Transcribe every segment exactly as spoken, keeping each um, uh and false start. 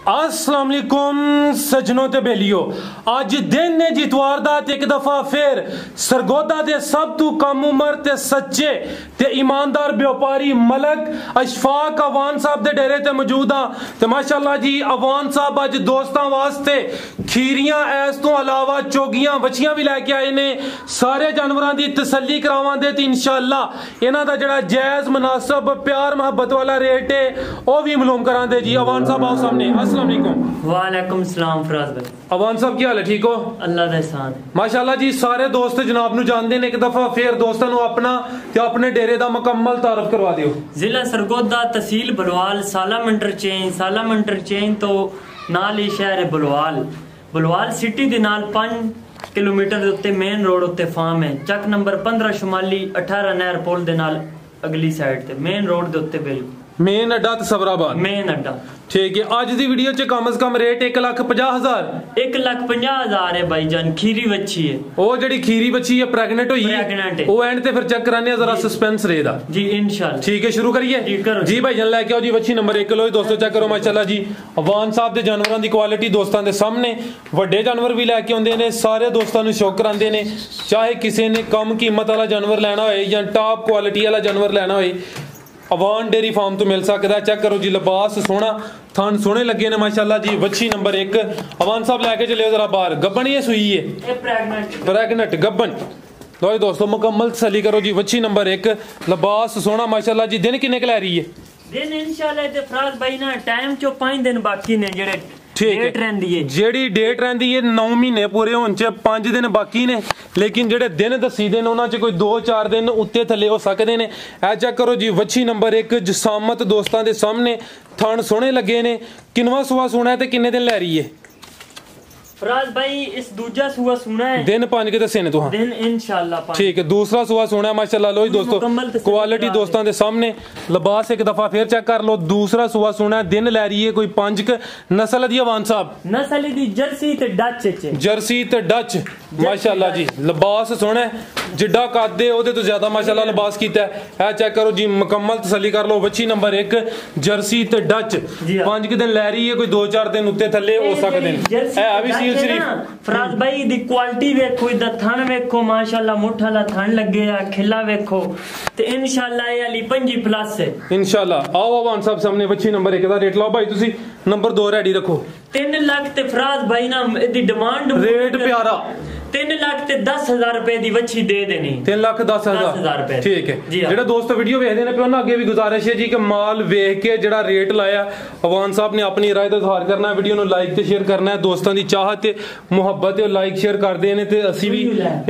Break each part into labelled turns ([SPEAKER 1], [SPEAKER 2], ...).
[SPEAKER 1] अस्सलाम वालेकुम सजनों ते बेलियो, अज दिन ने जितवार दा ते एक दफा फिर सरगोदा दे सब तू कम उम्र ते सच्चे ते ईमानदार व्यापारी मलक अशफाक अवान साहब दे डेरे ते मौजूद हाँ। ते माशाअल्लाह जी अवान साहब अज दोस्तां वास्ते खीरियां ऐस तो अलावा चोगियां बछियां भी लैके आए ने। सारे जानवरां दी तसल्ली करावांदे ते इंशाअल्लाह इन्हां दा जेड़ा जायज मुनासिब प्यार मोहब्बत वाला रेट है वह भी मालूम करांदे जी। अवान साहब आओ सामने। अस्सलाम वालेकुम।
[SPEAKER 2] वालेकुम सलाम फराज भाई।
[SPEAKER 1] अवान साहब क्या हाल है, ठीक हो?
[SPEAKER 2] अल्लाह दा एहसान है
[SPEAKER 1] माशाअल्लाह जी। सारे दोस्त जनाब नु जानदे ने, एक दफा फिर दोस्तां नु अपना ते अपने डेरे दा मुकम्मल तारफ करवा दियो।
[SPEAKER 2] जिला सरगोदा, तहसील बलवाल, सालम इंटरचेंज, सालम इंटरचेंज तो नाल ही शहर है बलवाल। बलवाल सिटी दे नाल पांच किलोमीटर दे उत्ते मेन रोड उत्ते फार्म है। चक नंबर पंद्रह शुमाली अठारह नहर पुल दे नाल अगली साइड ते मेन रोड दे उत्ते बिल्कुल
[SPEAKER 1] मेन अड्डा ते सबराबाद
[SPEAKER 2] मेन अड्डा।
[SPEAKER 1] ठीक है। अज दी वीडियो च कम से कम रेट एक लाख पचास हजार
[SPEAKER 2] एक लाख पंजाह हजार है भाई जान। खीरी बच्ची है
[SPEAKER 1] वो जड़ी खीरी बच्ची है प्रेगनेंट हुई है
[SPEAKER 2] प्रेगनेंट है।
[SPEAKER 1] वो एंड ते फिर चेक कराने जरा सस्पेंस रहेगा
[SPEAKER 2] जी इंशाल्लाह।
[SPEAKER 1] ठीक है शुरू करिए
[SPEAKER 2] जी करो
[SPEAKER 1] जी भाई जन लेके आओ जी बच्ची नंबर एक लो दोस्तों चेक करो माशाल्लाह जी। अवान साहब दे जानवरां दी क्वालिटी दोस्तां दे सामने वड्डे जानवर भी लेके आउंदे ने, सारे दोस्तां नु शौक करांदे ने। चाहे किसी ने कम कीमत वाला जानवर लेना होए या टॉप क्वालिटी वाला जानवर लेना होए अवान डेयरी फार्म तो मिल सकता है। चेक करो जी लिबास सोहना, थन सोहने लगे ने माशाल्लाह जी। बच्ची नंबर एक अवान साहब लेके चले जरा बाहर। गब्बन ये सुई है प्रेगनेंट गब्बन। लो जी दोस्तों मुकम्मल तसल्ली करो जी। बच्ची नंबर एक लिबास सोहना माशाल्लाह जी। दिन किन्ने क लै रही है?
[SPEAKER 2] दिन इंशाल्लाह ते फराज भाई ना टाइम चो पांच दिन बाकी ने जेड़े
[SPEAKER 1] ठीक
[SPEAKER 2] डेट रहंदी है।
[SPEAKER 1] जेड़ी डेट रहंदी है नौ महीने पूरे होने च पांच दिन बाकी ने, लेकिन जेड़े दिन दसी दे उन्हां च कोई दो चार दिन उत्ते थले हो सकते ने। ए चेक करो जी बच्ची नंबर एक जसामत दोस्तां दे सामने, थन सोहने लगे ने। किनवा सुआ सोना है ते किन्ने दिन लै रही है?
[SPEAKER 2] फराज भाई इस दूजा सुआ सुना है
[SPEAKER 1] दिन पांच के दसे ने तो। हाँ
[SPEAKER 2] दिन इंशाल्लाह
[SPEAKER 1] ठीक है। दूसरा सुआ सोना है माशाल्लाह। लो जी दोस्तों क्वालिटी दोस्तों के सामने लिबास एक दफा फिर चेक कर लो। दूसरा सुआ सोना है, दिन लै रही है कोई पांच क। नस्ल दी अवान साहब
[SPEAKER 2] नस्ल दी जर्सी ते डच च
[SPEAKER 1] जर्सी ते डच माशाल्लाह जी। लिबास सोना है, जिड्डा कद है ओदे तो ज्यादा माशाल्लाह लिबास कीता है। ए चेक करो जी मुकम्मल तसल्ली कर लो। बच्ची नंबर एक जर्सी ते डच पांच के दिन लै रही है कोई दो चार दिन उत्ते थले हो सकते हैं।
[SPEAKER 2] फराज भाई दी क्वालिटी वेखो, इदा थन वेखो माशाल्लाह, मुठा ला थन लगे आ, खिला वेखो ते इंशाल्लाह ये अली पंजी प्लस है
[SPEAKER 1] इंशाल्लाह। आओ अवान साहब सामने बच्ची नंबर एक दा रेट लाओ भाई तुसी। नंबर दो रेडी रखो।
[SPEAKER 2] तीन लाख ते फराज भाई ना इदी डिमांड
[SPEAKER 1] रेट प्यारा
[SPEAKER 2] तीन लाख ते दस हजार रुपए दी बच्ची दे देनी।
[SPEAKER 1] तीन लाख दस हजार
[SPEAKER 2] रुपए
[SPEAKER 1] ठीक है। जेड़ा दोस्त वीडियो वेखदे ने पे अगे भी गुजारिश है जी कि माल वेख के जेड़ा रेट लाया अवान साहब ने अपनी राय दा इजहार करना है। वीडियो नु लाइक ते शेयर करना है। दोस्तां दी चाहत ते मुहब्बत है लाइक शेयर करदे ने ते असी भी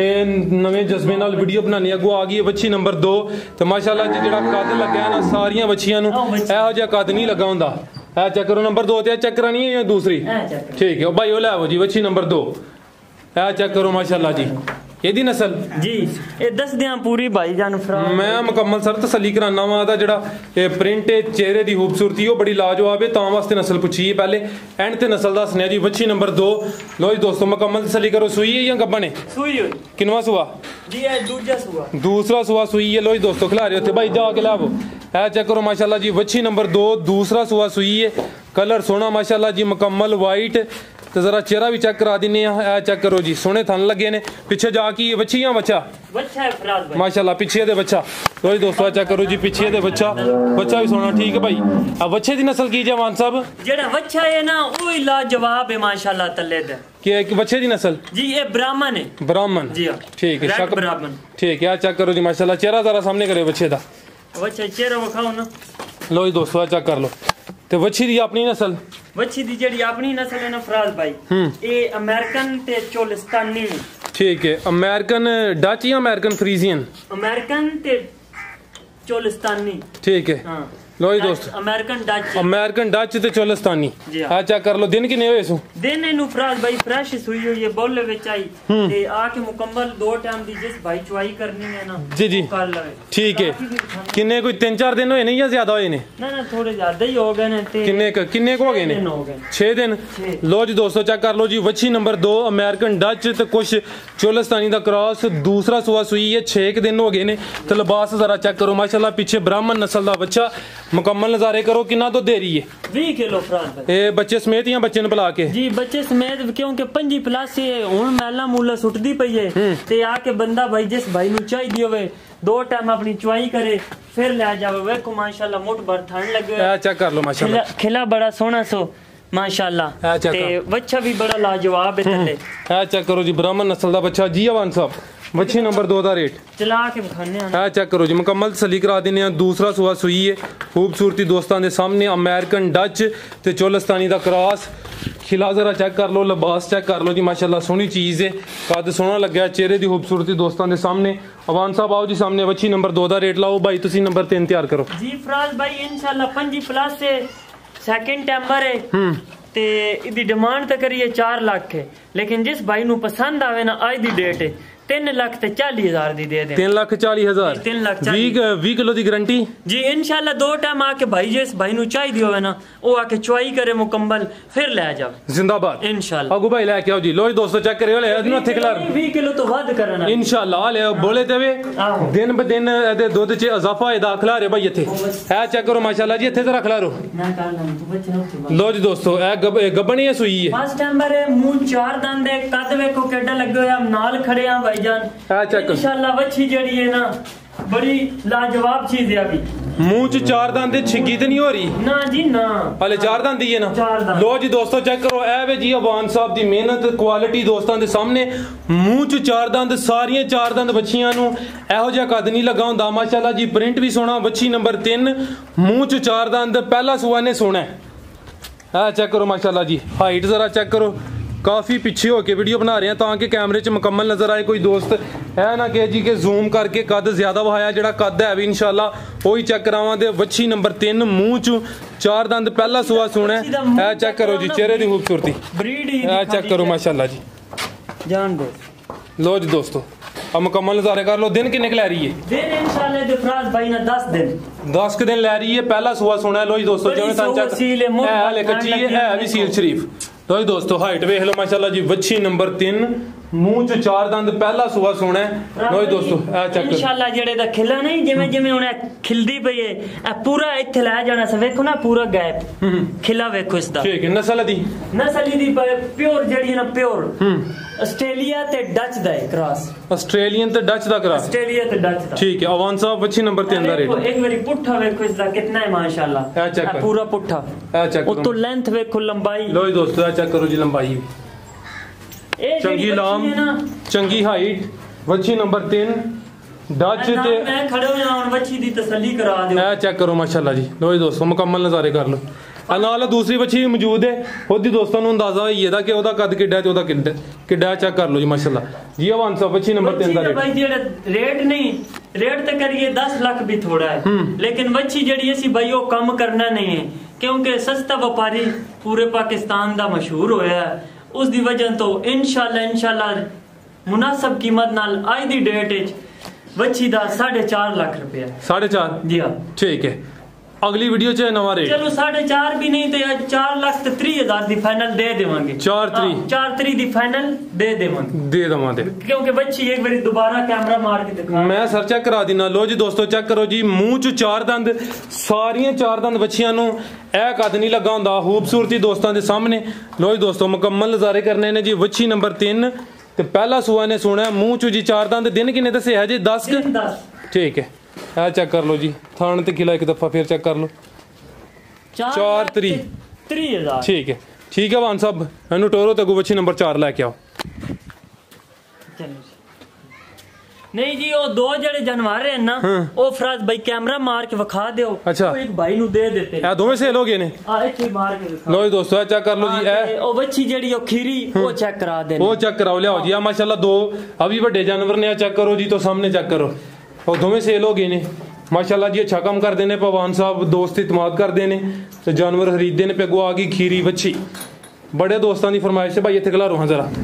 [SPEAKER 1] नवे जज्बे नाल वीडियो बनाने। अगो आ गई है बच्ची नंबर दो ते माशाल्लाह जी जेड़ा कद लगा ना सारियां बच्चियां नु एहो जिहा कद नहीं लगा हुंदा। ए चेक करो नंबर दो ते चेक करानी है या दूसरी? ठीक है भाई ओ ले आओ जी बच्ची नंबर दो। ए चेक करो माशाल्लाह जी एदी नस्ल
[SPEAKER 2] जी ए दस दियां पूरी भाई जान फराज।
[SPEAKER 1] मैं मुकम्मल सर तसल्ली कराना वा दा जेड़ा ए प्रिंट है चेहरे दी खूबसूरती ओ बड़ी लाजवाब है, तां वास्ते नस्ल पुछी है पहले एंड ते नस्ल दसने जी। बच्ची नंबर दो लो जी दोस्तों मुकम्मल तसल्ली करो। सुई है या गब्बन है?
[SPEAKER 2] सुई है।
[SPEAKER 1] किनवा सुआ?
[SPEAKER 2] जी ए दूसरा सुआ
[SPEAKER 1] दूसरा सुआ सुई है। लो जी दोस्तों खिला रहे होते भाई जाके लाओ। ए चेक करो माशाल्लाह जी बच्ची नंबर दो दूसरा सुआ सुई है। कलर सोना माशाल्लाह जी मुकम्मल वाइट तो जरा चेहरा भी चेक करा दिने। ए चेक करो जी सोने थन लगे ने। पीछे जाके बच्ची या बच्चा
[SPEAKER 2] बच्चा है फराज भाई
[SPEAKER 1] माशाल्लाह पीछे दे बच्चा। तो जी दोस्तों चेक करो जी पीछे दे बच्चा बच्चा भी सोना ठीक है भाई। अब बच्चे दी नस्ल की जवान साहब?
[SPEAKER 2] जेड़ा बच्चा है ना वो लाजवाब है माशाल्लाह तले दा।
[SPEAKER 1] के बच्चे दी नस्ल
[SPEAKER 2] जी ये ब्राह्मण है।
[SPEAKER 1] ब्राह्मण
[SPEAKER 2] जी हां
[SPEAKER 1] ठीक है। शक
[SPEAKER 2] ब्राह्मण ठीक
[SPEAKER 1] है। चेक करो जी माशाल्लाह चेहरा जरा सामने करे बच्चे दा।
[SPEAKER 2] बच्चा चेहरा दिखाओ ना।
[SPEAKER 1] लो जी दोस्तों चेक कर लो। ते बच्ची दी अपनी नस्ल
[SPEAKER 2] बच्ची दी जेड़ी अपनी नस्ल है ना फराज भाई ये अमेरिकन ते चोलिस्तानी
[SPEAKER 1] ठीक है। अमेरिकन डच या अमेरिकन फ्रीजियन?
[SPEAKER 2] अमेरिकन ते चोलिस्तानी ठीक
[SPEAKER 1] है। हाँ लो जी दोस्त
[SPEAKER 2] अमेरिकन डच
[SPEAKER 1] अमेरिकन डच ते चोलिस्तानी आ चेक कर लो। दिन किन्ने होए सु? दिन
[SPEAKER 2] इनु फराज भाई फ्रेश सुई हुई है बोले विच आई ते आके मुकम्मल दो टाइम दी जिस भाई चुआई करनी है ना
[SPEAKER 1] जी जी
[SPEAKER 2] कर लवे
[SPEAKER 1] ठीक है। किन्ने कोई तीन चार दिन होए ने या ज्यादा होए ने?
[SPEAKER 2] ना ना थोड़े ज्यादा ही हो गए ने ते
[SPEAKER 1] किन्ने किन्ने को हो गए ने? छह दिन। लो जी दोस्तों चेक कर लो जी बच्ची नंबर दो अमेरिकन डच ते कुछ चोलिस्तानी दा क्रॉस। दूसरा सुआ सुई है छह दिन हो गए ने। ते लिबास जरा चेक करो माशाल्लाह पीछे ब्राह्मण नस्ल दा बच्चा मुकम्मल नज़ारे करो कितना तो दे रही है
[SPEAKER 2] बीस किलो फराज भाई
[SPEAKER 1] ए बच्चे समेत या बच्चे ने पिला के
[SPEAKER 2] जी बच्चे समेत क्योंकि पंजी प्लस हुन मैला मूला सुटदी पई है ते आके बंदा भाई जिस भाई नु चाहिदी होवे दो टाइम अपनी चुआई करे फिर ले जावे वेखो माशाल्लाह मुठ भर ठंड लगे
[SPEAKER 1] ए चेक कर लो माशाल्लाह
[SPEAKER 2] खिला बड़ा सोहना सो माशाल्लाह ते बच्चा भी बड़ा लाजवाब है थल्ले
[SPEAKER 1] ए चेक करो जी ब्राह्मण नस्ल दा बच्चा जी अवान साहब बच्ची नंबर दो का रेट
[SPEAKER 2] चला के दिखाने
[SPEAKER 1] है चेक करो जी मुकम्मल तसल्ली करा देने दूसरा सुहा सुई है खूबसूरती दोस्तों के सामने अमेरिकन डच ते चोलस्तानी का क्रॉस खिला जरा चेक कर लो लिबास चेक कर लो जी माशाल्लाह सोहनी चीज़ है कद सोहना लग्या चेहरे की खूबसूरती दोस्तों के सामने अवान साहब आओ जी सामने बच्ची नंबर दो का रेट लाओ भाई तुसी नंबर तीन तैयार करो
[SPEAKER 2] जी फराज भाई इंशाल्लाह पंजी प्लस से सेकंड टेम्बर है ते इदी डिमांड तो करिए चार लाख है लेकिन जिस भाई नु पसंद आवे ना आज दी डेट है तीन लाख ते चाली हजार दी दे दे
[SPEAKER 1] तीन लाख चाली हजार
[SPEAKER 2] तीन लाख
[SPEAKER 1] वी किलो की गारंटी
[SPEAKER 2] जी इंशाल्लाह दो टाइम आके भाई जिस भाई नु चाहिए होवे ना वो आके चुआई करे मुकम्मल फिर ले जाओ
[SPEAKER 1] जिंदाबाद
[SPEAKER 2] इंशाल्लाह
[SPEAKER 1] अगू भाई लेके आओ जी लो जी दोस्तों चेक करियो ले अदनो थिकलर
[SPEAKER 2] बीस किलो तो वध करना
[SPEAKER 1] इंशाल्लाह ले बोले देवे दिन ब दिन एदे दुध च इजाफा ए दाखला रे भाई इथे है चेक करो माशाल्लाह जी इथे जरा खला रो
[SPEAKER 2] मैं कर लूं तू बच्चे
[SPEAKER 1] लो जी दोस्तों ए गबणी है सुई है
[SPEAKER 2] फर्स्ट नंबर है मुंह चार दंद है कद वेखो केडा लगे होया नाल खड़े आ भाईजान इंशाल्लाह बच्ची जड़ी है ना बड़ी लाजवाब चीज है अभी
[SPEAKER 1] मुंह च चार दांत छिगी तो नहीं हो रही
[SPEAKER 2] ना जी ना
[SPEAKER 1] हले चार दांत ही है ना लो जी दोस्तों चेक करो ए वे जी अवान साहब दी मेहनत क्वालिटी दोस्तों के सामने मुंह च चार दांत सारियां चार दांत बच्चियां नु एहो जिहा कद नहीं लगा हुंदा माशाल्लाह जी प्रिंट भी सोहना बच्ची नंबर तीन मुंह च चार दांत पहला सुआ ने सोना है चेक करो माशाल्लाह जी हाइट जरा चेक करो काफ़ी पीछे होके वीडियो बना रहे हैं ताकि कैमरे च मुकम्मल नजर आए कोई दोस्त है ना कि जी के जूम करके कद ज्यादा वहाया जड़ा कद है भी इंशाल्लाह वही चेक करावा दे बच्ची नंबर तीन मुंह च चार दंद पहला सुआ सुना है चेक करो जी चेहरे की खूबसूरती है चेक करो माशाल्लाह जी
[SPEAKER 2] जान दो
[SPEAKER 1] लो जी दोस्तों अब मुकम्मल नजारे कर लो दिन किन्ने लै रही है
[SPEAKER 2] दिन इंशाल्लाह दे फराज भाई ना दस दिन
[SPEAKER 1] दस के दिन लै रही है पहला सुआ सुना है लो जी दोस्तों जिवें सन चेक है हाले कच्ची है है भी सील शरीफ तो जी दोस्तों हाइट वेख लो माशाल्लाह जी बच्ची नंबर तीन मुंह च चार दंद पहला सुआ सोना है लो जी दोस्तों ए चेक
[SPEAKER 2] इंशाल्लाह जेड़े दा खिला नहीं जिवें जिवें हुन खिलदी पई है ए पूरा इत्थे लै जाना स वेखो ना पूरा गैप खिला वेखो इसदा
[SPEAKER 1] ठीक है नस्ल दी
[SPEAKER 2] नस्ल दी प्योर जेड़ी है ना प्योर ऑस्ट्रेलिया ते डच दा है क्रॉस
[SPEAKER 1] ऑस्ट्रेलियन ते डच दा क्रॉस
[SPEAKER 2] ऑस्ट्रेलिया ते डच दा
[SPEAKER 1] ठीक है अवान साहब बच्ची नंबर तीन दा रेट
[SPEAKER 2] एक बारी पुट्ठा वेखो इसदा कितना है माशाल्लाह
[SPEAKER 1] ए चेक
[SPEAKER 2] पूरा पुट्ठा
[SPEAKER 1] ए चेक
[SPEAKER 2] करो तो लेंथ वेखो लंबाई
[SPEAKER 1] लो जी दोस्तों चेक करो जी लंबाई चंगी लाम चंगी हाइट बच्ची नंबर तीन डच ते
[SPEAKER 2] मैं खड़े हो जाऊं बच्ची दी तसल्ली करा दो
[SPEAKER 1] ए चेक करो माशाल्लाह जी लो जी दोस्तों मुकम्मल नजारे कर लो नाल दूसरी बच्ची भी मौजूद है खुद ही दोस्तों को अंदाजा होई गेदा कि ओदा कद किड्डा ते ओदा किड्डा किड्डा चेक कर लो जी माशाल्लाह जी अवान साहब बच्ची नंबर तीन दा रेट
[SPEAKER 2] भाई जेड़ा रेट नहीं रेट तो करिए दस लाख भी थोड़ा है लेकिन बच्ची जड़ी ऐसी भाई वो कम करना नहीं है क्योंकि सस्ता व्यापारी पूरे पाकिस्तान दा मशहूर होया है उस दी वजह तो इंशाल्लाह इंशाल्लाह मुनासिब कीमत नाल आज दी डेट विच बच्ची दा साढ़े चार लाख रुपया
[SPEAKER 1] साढ़े चार
[SPEAKER 2] जी हाँ
[SPEAKER 1] ठीक है अगली वीडियो च नवा रेट
[SPEAKER 2] चलो साढ़े चार भी नहीं तो आज चार लाख ते त्री हजार दी फाइनल दे देवांगे
[SPEAKER 1] चार त्री
[SPEAKER 2] चार त्री दी फाइनल दे देवांगे
[SPEAKER 1] दे देवांगे
[SPEAKER 2] क्योंकि बच्ची एक बारी दोबारा कैमरा मार के दिखा
[SPEAKER 1] मैं सर चेक करा देना लो जी दोस्तों चेक करो जी मुंह च चार दंद सारियां चार दंद बच्चियां नु ए कद नहीं लगा हुंदा खूबसूरती दोस्तों के सामने लो जी दोस्तों मुकम्मल नजारे करने ने जी बच्ची नंबर तीन ते पहला सुआ ने सुना मुंह च जी चार दंद दिन किन्ने दसे है जी दस ठीक है है चेक कर लो जी थान ते खिला एक दफा फिर चेक कर लो चार त्री
[SPEAKER 2] त्री हजार
[SPEAKER 1] ठीक है ठीक है वान साहब एनु टोरो ते गो बच्ची नंबर चार लेके आओ
[SPEAKER 2] नहीं जी वो दो जड़े जानवर है ना वो फराज भाई कैमरा मार के वखा दो
[SPEAKER 1] अच्छा
[SPEAKER 2] वो एक भाई नु दे देते
[SPEAKER 1] ए दोवें सेल हो गए ने
[SPEAKER 2] हां इथे मार के दिखा
[SPEAKER 1] लो जी दोस्तों चेक कर लो जी ए
[SPEAKER 2] ओ बच्ची जेड़ी ओ खीरी वो चेक करा दे
[SPEAKER 1] वो चेक कराओ ले आओ जी आ माशाल्लाह दो अभी बड़े जानवर ने चेक करो जी तो सामने चेक करो और दोवें सेल हो गए ने माशाल्लाह जी अच्छा काम कर देने पवान साहब दोस्त इतमाद कर देने तो जानवर खरीदते ने पेगो आ गई खीरी बच्ची बड़े दोस्तों की फरमाइश है भाई इतने खिला रो जरा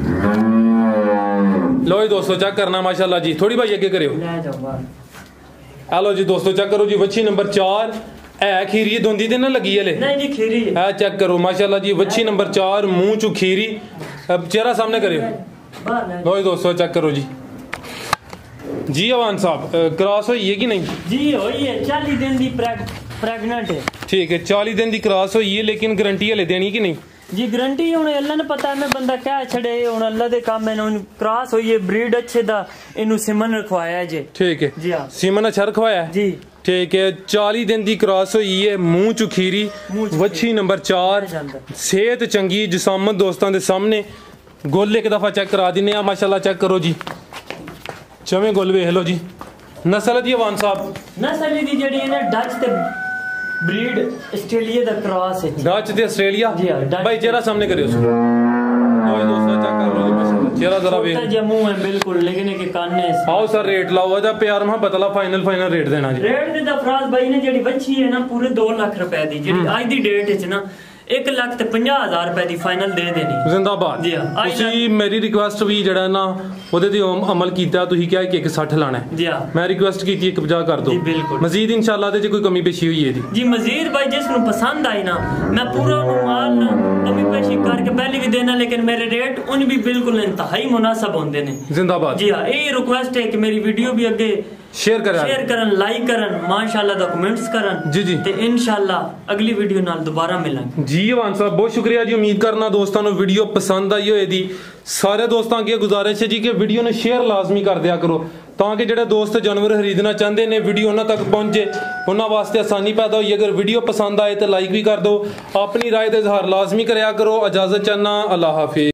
[SPEAKER 1] लो जी दोस्तों चेक करना माशाल्लाह जी थोड़ी भाई अगे करो हेलो जी दोस्तों चेक करो जी बच्ची नंबर चार है खीरी धुंधी ते ना लगी है
[SPEAKER 2] नहीं जी खीरी
[SPEAKER 1] है चेक करो माशाल्लाह जी बच्ची नंबर चार मुंह चू खीरी अब चेहरा सामने करो लो जी दोस्तों चेक करो जी जी अवान साहब क्रॉस हुई है कि नहीं
[SPEAKER 2] जी हुई है चालीस दिन दी प्रेगनेंट है।
[SPEAKER 1] ठीक है, चालीस दिन की क्रॉस हुई है, लेकिन गारंटी हले देनी कि नहीं?
[SPEAKER 2] जी गारंटी हुन अल्लाह ने पता मैं बंदा क्या छड़े हुन अल्लाह दे काम है। हुन क्रॉस हुई है, ब्रीड अच्छे दा इनु सिमन रखवाया है जी।
[SPEAKER 1] ठीक है
[SPEAKER 2] जी हां,
[SPEAKER 1] सिमन अच्छा रखवाया है
[SPEAKER 2] जी।
[SPEAKER 1] ठीक है, चालीस दिन की क्रॉस हुई है, मुंह चुखीरी, वच्छी नंबर चार, सेहत चंगी, जिसामत दोस्तों के सामने। गुल एक दफा चेक करा दिने आ, माशाल्लाह चेक करो जी, चवें गुल वेख लो जी। नस्ल दी अवान साहब,
[SPEAKER 2] नस्ल दी जेडी है ना डच ते ब्रीड ऑस्ट्रेलिया दा क्रॉस है।
[SPEAKER 1] डच ते ऑस्ट्रेलिया
[SPEAKER 2] जी हां।
[SPEAKER 1] भाई चेहरा सामने करियो सो ओए दोस्तों चेक कर लो जी, माशाल्लाह चेहरा जरा वे
[SPEAKER 2] जम्मू है बिल्कुल, लेकिन के कान ने
[SPEAKER 1] आओ सर रेट लाओ दा प्यार में बतला फाइनल फाइनल रेट देना जी।
[SPEAKER 2] रेट दे दा फराज भाई ने जेडी बच्ची है ना पूरे दो लाख रुपए दी, जेडी आज दी डेट विच ना एक लाख ते पचास हजार रुपए दी फाइनल दे देनी।
[SPEAKER 1] जिंदाबाद।
[SPEAKER 2] जी हां,
[SPEAKER 1] ਤੁਸੀਂ ਮੇਰੀ ਰਿਕੁਐਸਟ ਵੀ ਜਿਹੜਾ ਨਾ ਉਹਦੇ ਤੇ ਅਮਲ ਕੀਤਾ, ਤੁਸੀਂ ਕਿਹਾ ਕਿ ਇੱਕ ਸੱਠ ਲਾਣਾ ਹੈ।
[SPEAKER 2] जी हां,
[SPEAKER 1] ਮੈਂ ਰਿਕੁਐਸਟ ਕੀਤੀ ਇੱਕ ਪੰਜਾਹ ਕਰ ਦਿਓ
[SPEAKER 2] जी बिल्कुल।
[SPEAKER 1] ਮਜ਼ੀਦ ਇਨਸ਼ਾਅੱਲਾ ਤੇ ਜੇ ਕੋਈ ਕਮੀ ਪੇਸ਼ੀ ਹੋਈ ਇਹਦੀ
[SPEAKER 2] जी मजीद भाई जिस नु पसंद आई ना मैं पूरा नु माल ना कमी पेशी करके पहले भी देना, लेकिन मेरे रेट उन भी बिल्कुल इंतहाई मुनासिब होंदे ने।
[SPEAKER 1] जिंदाबाद।
[SPEAKER 2] जी हां, ये रिक्वेस्ट है कि मेरी वीडियो भी अगे
[SPEAKER 1] शेयर करें
[SPEAKER 2] शेयर करन, लाइक करन, माशाल्लाह दा कमेंट्स करन।
[SPEAKER 1] जी जी।
[SPEAKER 2] ते इंशाल्लाह अगली वीडियो नाल दोबारा मिलांगे
[SPEAKER 1] जी। अवान साहब बहुत शुक्रिया जी, उम्मीद करना दोस्तों को वीडियो पसंद आई होएगी। सारे दोस्तों अगे गुजारिश है जी कि वीडियो ने शेयर लाजमी कर दिया करो, ताकि ਜਿਹੜੇ ਦੋਸਤ ਜਾਨਵਰ ਖਰੀਦਣਾ ਚਾਹੁੰਦੇ ਨੇ ਵੀਡੀਓ ਉਹਨਾਂ ਤੱਕ ਪਹੁੰਚੇ, ਉਹਨਾਂ ਵਾਸਤੇ ਆਸਾਨੀ ਪੈਦਾ ਹੋਈ। ਅਗਰ ਵੀਡੀਓ ਪਸੰਦ ਆਏ ਤਾਂ ਲਾਈਕ ਵੀ ਕਰ ਦਿਓ, ਆਪਣੀ ਰਾਏ ਦਾ ਇਜ਼ਹਾਰ ਲਾਜ਼ਮੀ ਕਰਿਆ ਕਰੋ। ਇਜਾਜ਼ਤ ਚਾਹਨਾ, ਅੱਲਾਹ ਹਾਫਿਜ਼।